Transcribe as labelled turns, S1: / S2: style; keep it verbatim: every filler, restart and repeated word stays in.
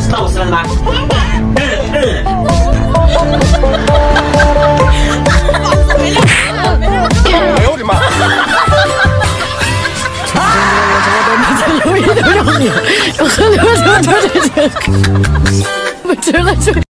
S1: 瘦身吗？嗯嗯。
S2: 哎呦我的妈！
S3: 我什么都没在留意都让你，我喝多少多少这个，我吃了这。